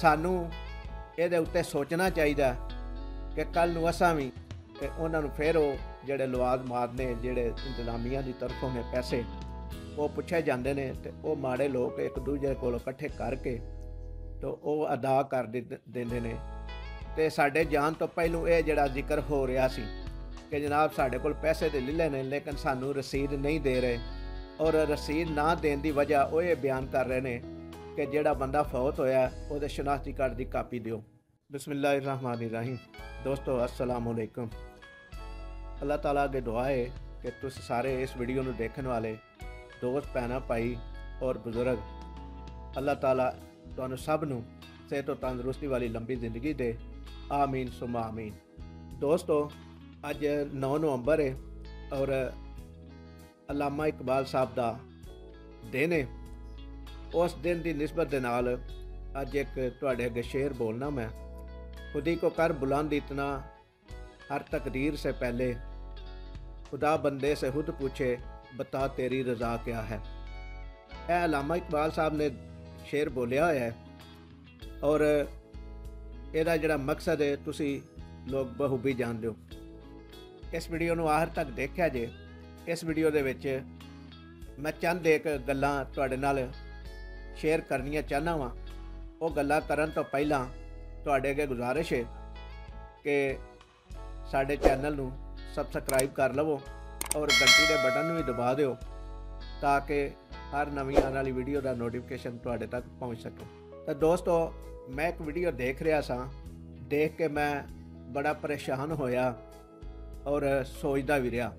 सानू ਇਹਦੇ ਉੱਤੇ सोचना चाहिए कि कल ਨੂੰ असां भी ਤੇ ਉਹਨਾਂ ਨੂੰ ਫਿਰ ਉਹ ਜਿਹੜੇ ਲਵਾਜ਼ਮਾਤ ਨੇ ਜਿਹੜੇ ਇੰਤਜ਼ਾਮੀਆਂ ਦੀ ਤਰਫੋਂ ਨੇ ਪੈਸੇ ਉਹ ਪੁੱਛੇ ਜਾਂਦੇ ਨੇ ਤੇ ਉਹ ਮਾੜੇ ਲੋਕ ਇੱਕ ਦੂਜੇ ਕੋਲੋਂ ਇਕੱਠੇ ਕਰਕੇ ਤੇ ਉਹ ਅਦਾ ਕਰ ਦਿੰਦੇ ਨੇ। ਤੇ ਸਾਡੇ ਜਾਣ ਤੋਂ ਪਹਿਲੋਂ ਇਹ ਜਿਹੜਾ ਜ਼ਿਕਰ ਹੋ ਰਿਹਾ ਸੀ ਕਿ ਜਨਾਬ ਸਾਡੇ ਕੋਲ ਪੈਸੇ ਤੇ ਲੈ ਲੈ ਨੇ ਲੇਕਿਨ ਸਾਨੂੰ ਰਸੀਦ ਨਹੀਂ ਦੇ ਰਹੇ, ਔਰ ਰਸੀਦ ਨਾ ਦੇਣ ਦੀ ਵਜ੍ਹਾ ਉਹ ਇਹ ਬਿਆਨ ਕਰ ਰਹੇ ਨੇ कि ਜਿਹੜਾ ਬੰਦਾ फौत होया ਉਹਦੇ शनाख्ती कार्ड की कापी दिओ। बिस्मिल्लाहिर्रहमानिर्रहीम। दोस्तों अस्सलाम वालेकुम। अल्लाह ताला अगे दुआ है कि तुस सारे इस वीडियो ਨੂੰ देखने वाले दोस्त भैन भाई और बुजुर्ग अल्लाह ताला ਤੁਹਾਨੂੰ सब ਨੂੰ सेहत और तंदुरुस्ती वाली लंबी जिंदगी दे। आमीन सुमा आमीन। दोस्तों अज 9 नवंबर है और अल्लामा इकबाल साहब का दिन है। उस दिन की निस्बत के नाल अज एक तुहाडे अगे शेर बोलना मैं। खुदी को कर बुलंद इतना हर तकदीर से पहले, खुदा बंदे से खुद पूछे बता तेरी रज़ा क्या है। यह अल्लामा इकबाल साहब ने शेर बोलिया होया है और ਇਹਦਾ ਜਿਹੜਾ मकसद है तुसी लोग बखूबी जानते हो। इस वीडियो ਨੂੰ आखिर तक देखा जे। इस वीडियो ਦੇ ਵਿੱਚ मैं चंद एक गल्लां तुहाडे नाल शेयर करनियां चाहना वा। वो गल्लां करन तो पहला तुहाडे अगे गुजारिश है कि साडे चैनल नूं सबसक्राइब कर लवो और घंटी के बटन भी दबा दिओ ताकि हर नवीं आने वाली वीडियो का नोटिफिकेशन तुहाडे तक पहुँच सके। तो दोस्तों मैं एक वीडियो देख रहा सा, देख के मैं बड़ा परेशान होया और सोचदा भी रहा,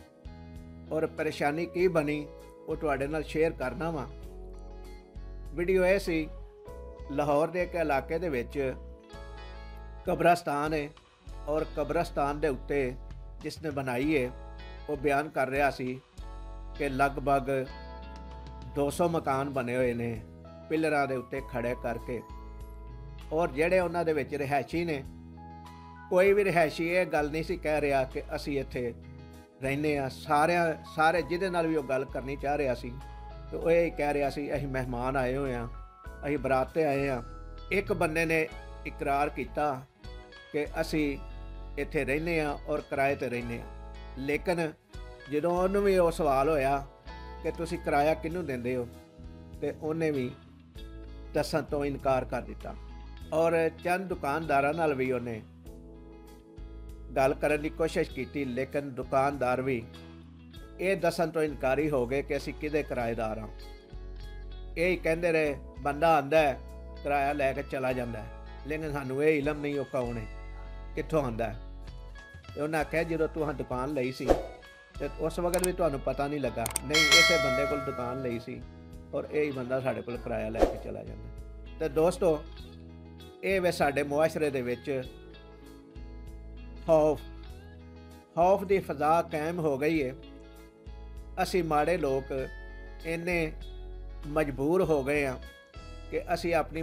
और परेशानी की बनी वो तुहाडे नाल शेयर करना वा। वीडियो ये सी लाहौर के एक इलाके दे विच कब्रस्तान है और कब्रस्तान के उत्ते जिसने बनाई है वो बयान कर रहा सी कि लगभग 200 मकान बने हुए ने पिलरां दे उत्ते खड़े करके, और जेड़े उन्हां दे विच रिहायशी ने कोई भी रिहायशी ये गल नहीं सी कह रहा कि असी इत्थे रहने आ। सारे जिहदे नाल भी वो गल करनी चाह रहा सी तो वो यही कह रहा सी असीं मेहमान आए हुए हैं, असीं बराते आए हैं। एक बंदे ने इकरार किया कि असी इत्थे रहने और किराए ते रहने, लेकिन जदों उन्होंने भी वो सवाल होया कि तुसी किराया किहनूं दिंदे हो तो उन्हें भी दस्सण तो इनकार कर दिता। और चंद दुकानदारां नाल भी उन्हें गल करन दी कोशिश की, लेकिन दुकानदार भी ये दस्सण तो इनकारी हो गए कि असीं किहदे किराएदार हाँ। यही कहते रहे बंदा आंदा है किराया लैके चला जाता है, लेकिन सानू ये इलम नहीं वो कौन है कित्थों आंदा है। तो उन्हें आख्या जो तुहां दुकान लई सी ते उस वक्त भी तुहानू पता नहीं लगा, नहीं इसे बंदे कोल दुकान लई सी और यही बंदा साडे कोल किराया लैके चला जाता। तो दोस्तों ये वे साडे मुआशरे दे विच खौफ की फजा कायम हो गई है। असी माड़े लोग इन्ने मजबूर हो गए हैं कि असी अपनी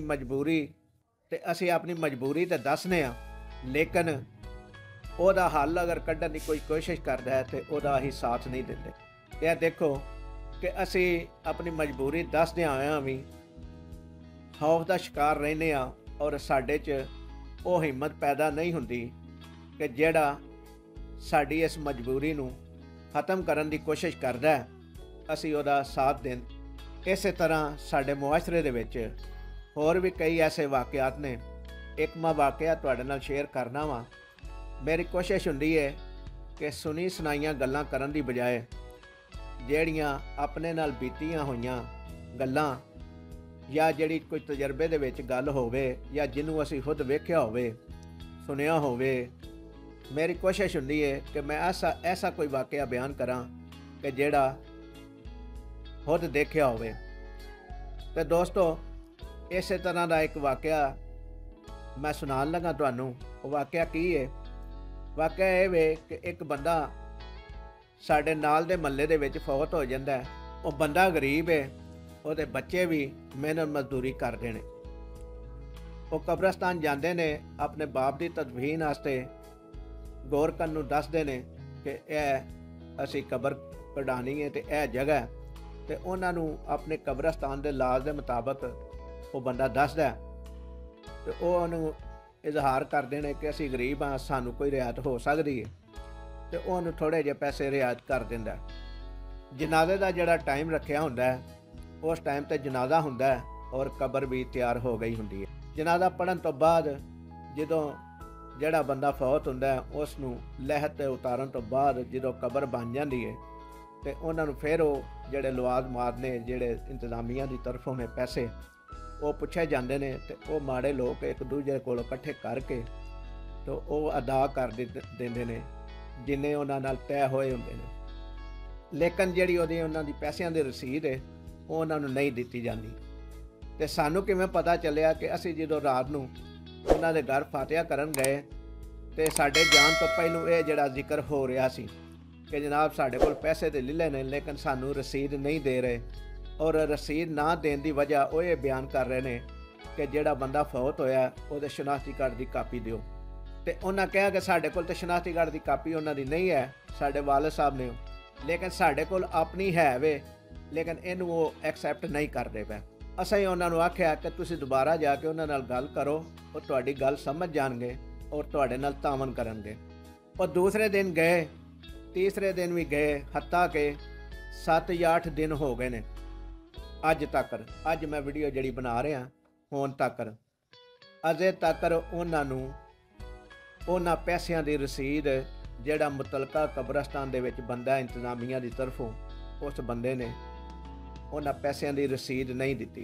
मजबूरी तो दसने आ, लेकिन ओदा हल अगर कढ़न की कोई कोशिश करता है तो ओदा ही साथ नहीं देते। यह देखो कि असी अपनी मजबूरी दसदे आए भी खौफ का शिकार रहने आ, और साडे च वो हिम्मत पैदा नहीं हुंदी कि जेड़ा साडी इस मजबूरी नूं खत्म करन दी कोशिश करदा है असी ओदा साथ दें। इस तरह साडे मुआशरे दे विच होर भी कई ऐसे वाक़यात ने। एक मैं वाक़या तुहाडे नाल शेयर करना वा। मेरी कोशिश हुंदी है कि सुनी सुनाइयां गल्लां करन दी बजाए ਜਿਹੜੀਆਂ अपने नाल बीतियां होईयां गल्लां या जिहड़ी कोई तजर्बे दे विच गल होवे या जिन्हों असी खुद वेख्या होवे सुनिया होवे, मेरी कोशिश हुंदी है कि मैं ऐसा कोई वाक़या बयान करा कि जिहड़ा खुद देखिया होवे। तो दोस्तों इस तरह का एक वाक़या मैं सुनान लगा तुहानू। वो वाक़या की है? वाक़या ये वे कि एक बंदा साडे नाल दे महल्ले दे विच फौत हो जाता है। वो बंदा गरीब है, ਉਹਦੇ बच्चे भी मेहनत मजदूरी करते हैं। वो कब्रस्तान जाते ने अपने बाप की तदफीन वास्ते गौर करन नूं दसदे ने कि यह असी कबर कढानी है तो यह जगह, तो उन्होंने अपने कब्रस्तान के लाज के मुताबिक वो बंदा दसदा। ਤੇ ਉਹ ਉਹਨੂੰ ਇਜ਼ਹਾਰ ਕਰਦੇ ਨੇ ਕਿ ਅਸੀਂ ਗਰੀਬ ਹਾਂ, ਸਾਨੂੰ ਕੋਈ ਰਿਆਇਤ ਹੋ ਸਕਦੀ ਹੈ, ਤੇ ਉਹਨੂੰ ਥੋੜ੍ਹੇ ਜਿਹੇ ਪੈਸੇ ਰਿਆਇਤ ਕਰ ਦਿੰਦਾ। ਜਨਾਜ਼ੇ ਦਾ ਜਿਹੜਾ ਟਾਈਮ ਰੱਖਿਆ ਹੁੰਦਾ ਹੈ, ਉਸ ਟਾਈਮ ਤੇ ਜਨਾਜ਼ਾ ਹੁੰਦਾ ਹੈ ਔਰ ਕਬਰ ਵੀ ਤਿਆਰ ਹੋ ਗਈ ਹੁੰਦੀ ਹੈ। ਜਨਾਜ਼ਾ ਪੜ੍ਹਨ ਤੋਂ ਬਾਅਦ ਜਦੋਂ ਜਿਹੜਾ ਬੰਦਾ ਫੌਤ ਹੁੰਦਾ ਹੈ, ਉਸ ਨੂੰ ਲਹਿਦ 'ਤੇ ਉਤਾਰਨ ਤੋਂ ਬਾਅਦ ਜਦੋਂ ਕਬਰ ਬਣ ਜਾਂਦੀ ਹੈ, ਤੇ ਉਹਨਾਂ ਨੂੰ ਫਿਰ ਉਹ ਜਿਹੜੇ ਲਵਾਜ਼ਮਾਤ ਨੇ, ਜਿਹੜੇ ਇੰਤਜ਼ਾਮੀਆਂ ਦੀ ਤਰਫੋਂ ਨੇ ਪੈਸੇ, ਉਹ ਪੁੱਛੇ ਜਾਂਦੇ ਨੇ, ਤੇ ਉਹ ਮਾੜੇ ਲੋਕ ਇੱਕ ਦੂਜੇ ਕੋਲੋਂ ਇਕੱਠੇ ਕਰਕੇ ਤੇ ਉਹ ਅਦਾ ਕਰ ਦਿੰਦੇ ਨੇ ਜਿੰਨੇ ਉਹਨਾਂ ਨਾਲ ਤੈਅ ਹੋਏ ਹੁੰਦੇ ਨੇ। ਲੇਕਿਨ ਜਿਹੜੀ ਉਹਨਾਂ ਦੀ ਪੈਸਿਆਂ ਦੀ ਰਸੀਦ ਹੈ, ਉਹ ਉਹਨਾਂ ਨੂੰ ਨਹੀਂ ਦਿੱਤੀ ਜਾਂਦੀ। ਤੇ ਸਾਨੂੰ ਕਿਵੇਂ ਪਤਾ ਚੱਲਿਆ ਕਿ ਅਸੀਂ ਜਦੋਂ ਰਾਤ ਨੂੰ ਉਹਨਾਂ ਦੇ ਘਰ ਫਾਤਿਹਾ ਕਰਨ ਗਏ, ਤੇ ਸਾਡੇ ਜਾਣ ਤੋਂ ਪਹਿਲੋਂ ਇਹ ਜਿਹੜਾ ਜ਼ਿਕਰ ਹੋ ਰਿਹਾ ਸੀ ਕਿ ਜਨਾਬ ਸਾਡੇ ਕੋਲ ਪੈਸੇ ਤੇ ਲੈ ਨੇ, ਲੇਕਿਨ ਸਾਨੂੰ ਰਸੀਦ ਨਹੀਂ ਦੇ ਰਹੇ, ਔਰ ਰਸੀਦ ਨਾ ਦੇਣ ਦੀ ਵਜ੍ਹਾ ਉਹ ਇਹ ਬਿਆਨ ਕਰ ਰਹੇ ਨੇ ਕਿ ਜਿਹੜਾ ਬੰਦਾ ਫੌਤ ਹੋਇਆ ਉਹਦੇ ਸ਼ਨਾਖਤੀ ਕਾਰਡ ਦੀ ਕਾਪੀ ਦਿਓ। ਤੇ ਉਹਨਾਂ ਕਿਹਾ ਕਿ ਸਾਡੇ ਕੋਲ ਤਾਂ ਸ਼ਨਾਖਤੀ ਕਾਰਡ ਦੀ ਕਾਪੀ ਉਹਨਾਂ ਦੀ ਨਹੀਂ ਹੈ, ਸਾਡੇ ਵਾਲਿਦ ਸਾਹਿਬ ਨੇ, ਲੇਕਿਨ ਸਾਡੇ ਕੋਲ ਆਪਣੀ ਹੈ ਵੇ, ਲੇਕਿਨ ਇਹਨੂੰ ਉਹ ਐਕਸੈਪਟ ਨਹੀਂ ਕਰਦੇ ਪਏ। ਅਸੀਂ ਉਹਨਾਂ ਨੂੰ ਆਖਿਆ ਕਿ ਤੁਸੀਂ ਦੁਬਾਰਾ ਜਾ ਕੇ ਉਹਨਾਂ ਨਾਲ ਗੱਲ ਕਰੋ, ਉਹ ਤੁਹਾਡੀ ਗੱਲ ਸਮਝ ਜਾਣਗੇ ਔਰ ਤੁਹਾਡੇ ਨਾਲ ਤਾਮਨ ਕਰਨਗੇ। ਉਹ ਦੂਸਰੇ ਦਿਨ ਗਏ, ਤੀਸਰੇ ਦਿਨ ਵੀ ਗਏ, ਹੱਤਾ ਕਿ 7 ਜਾਂ 8 ਦਿਨ ਹੋ ਗਏ ਨੇ ਅੱਜ ਤੱਕ। ਅੱਜ ਮੈਂ ਵੀਡੀਓ ਜਿਹੜੀ ਬਣਾ ਰਿਹਾ ਹੁਣ ਤੱਕ ਅਜੇ ਤੱਕ ਉਹਨਾਂ ਨੂੰ ਉਹਨਾਂ ਪੈਸਿਆਂ ਦੀ ਰਸੀਦ ਜਿਹੜਾ ਮੁਤਲਕਾ ਕਬਰਸਤਾਨ ਦੇ ਵਿੱਚ ਬੰਦਾ ਇੰਤਜ਼ਾਮੀਆਂ ਦੀ ਤਰਫੋਂ, ਉਸ ਬੰਦੇ ਨੇ ਉਹਨਾਂ ਪੈਸਿਆਂ ਦੀ ਰਸੀਦ ਨਹੀਂ ਦਿੱਤੀ।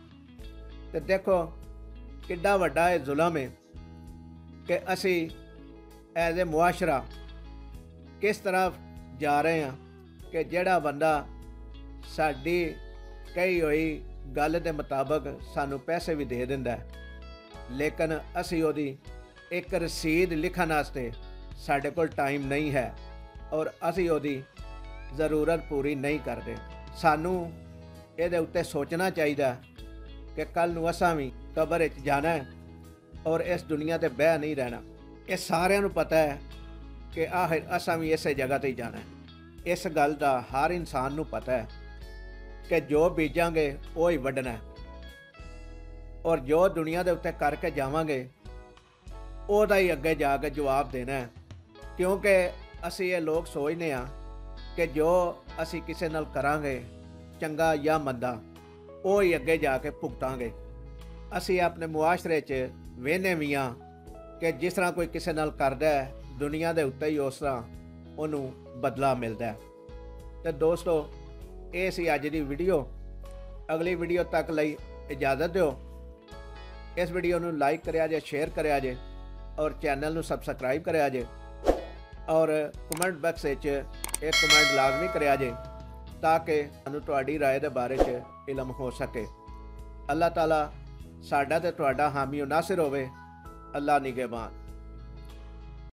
ਤੇ ਦੇਖੋ ਕਿੱਡਾ ਵੱਡਾ ਇਹ ਜ਼ੁਲਮ ਹੈ ਕਿ ਅਸੀਂ ਐਜ਼ ਏ ਮੁਆਸ਼ਰਾ ਕਿਸ ਤਰ੍ਹਾਂ ਜਾ ਰਹੇ ਹਾਂ ਕਿ ਜਿਹੜਾ ਬੰਦਾ ਸਾਡੀ ਕਹੀ ਹੋਈ ਗੱਲ ਦੇ ਮੁਤਾਬਕ ਸਾਨੂੰ ਪੈਸੇ ਵੀ ਦੇ ਦਿੰਦਾ ਹੈ, ਲੇਕਿਨ ਅਸੀਂ ਉਹਦੀ ਇੱਕ ਰਸੀਦ ਲਿਖਣ ਵਾਸਤੇ ਸਾਡੇ ਕੋਲ ਟਾਈਮ ਨਹੀਂ ਹੈ ਔਰ ਅਸੀਂ ਉਹਦੀ ਜ਼ਰੂਰਤ ਪੂਰੀ ਨਹੀਂ ਕਰਦੇ। ਸਾਨੂੰ ਇਹਦੇ ਉੱਤੇ ਸੋਚਣਾ ਚਾਹੀਦਾ ਕਿ ਕੱਲ੍ਹ ਨੂੰ ਅਸਾਂ ਵੀ ਕਬਰ ਵਿੱਚ ਜਾਣਾ ਹੈ ਔਰ ਇਸ ਦੁਨੀਆ ਤੇ ਬਹਿ ਨਹੀਂ ਰਹਿਣਾ। ਇਹ ਸਾਰਿਆਂ ਨੂੰ ਪਤਾ ਹੈ ਕਿ ਆਖਿਰ ਅਸਾਂ ਵੀ ਇਸੇ ਜਗ੍ਹਾ 'ਤੇ ਹੀ ਜਾਣਾ ਹੈ। ਇਸ ਗੱਲ ਦਾ ਹਰ ਇਨਸਾਨ ਨੂੰ ਪਤਾ ਹੈ ਕਿ ਜੋ ਬੀਜਾਂਗੇ ਉਹ ਹੀ ਵੱਢਣਾ ਹੈ, ਔਰ ਜੋ ਦੁਨੀਆ ਦੇ ਉੱਤੇ ਕਰਕੇ ਜਾਵਾਂਗੇ ਉਹਦਾ ਹੀ ਅੱਗੇ ਜਾ ਕੇ ਜਵਾਬ ਦੇਣਾ ਹੈ। ਕਿਉਂਕਿ ਅਸੀਂ ਇਹ ਲੋਕ ਸੋਚਦੇ ਹਾਂ ਕਿ ਜੋ ਅਸੀਂ ਕਿਸੇ ਨਾਲ ਕਰਾਂਗੇ ਚੰਗਾ ਜਾਂ ਮੰਦਾ, ਉਹ ਹੀ ਅੱਗੇ ਜਾ ਕੇ ਭੁਗਤਾਂਗੇ। ਅਸੀਂ ਆਪਣੇ ਮੁਆਸ਼ਰੇ 'ਚ ਵੇਖਦੇ ਵੀ ਹਾਂ ਕਿ ਜਿਸ ਤਰ੍ਹਾਂ ਕੋਈ ਕਿਸੇ ਨਾਲ ਕਰਦਾ ਹੈ, ਦੁਨੀਆ ਦੇ ਉੱਤੇ ਹੀ ਉਸ ਤਰ੍ਹਾਂ ਉਹਨੂੰ ਬਦਲਾ ਮਿਲਦਾ ਹੈ। ਤੇ ਦੋਸਤੋ, ਇਹ ਸੀ ਅੱਜ ਦੀ ਵੀਡੀਓ। ਅਗਲੀ ਵੀਡੀਓ ਤੱਕ ਲਈ ਇਜਾਜ਼ਤ ਦਿਓ। ਇਸ ਵੀਡੀਓ ਨੂੰ ਲਾਈਕ ਕਰਿਆ ਜੇ, ਸ਼ੇਅਰ ਕਰਿਆ ਜੇ, ਔਰ ਚੈਨਲ ਨੂੰ ਸਬਸਕ੍ਰਾਈਬ ਕਰਿਆ ਜੇ, ਔਰ ਕਮੈਂਟ ਬਾਕਸ ਵਿੱਚ ਇੱਕ ਕਮੈਂਟ ਲਾਜ਼ਮੀ ਕਰਿਆ ਜੇ ਤਾਂ ਕਿ ਸਾਨੂੰ ਤੁਹਾਡੀ ਰਾਏ ਦੇ ਬਾਰੇ 'ਚ ਇਲਮ ਹੋ ਸਕੇ। ਅੱਲਾਹ ਤਾਲਾ ਸਾਡਾ ਤੇ ਤੁਹਾਡਾ ਹਾਮੀ ਨਾਸਿਰ ਹੋਵੇ। ਅੱਲਾਹ ਨਿਗਹਿਬਾਨ।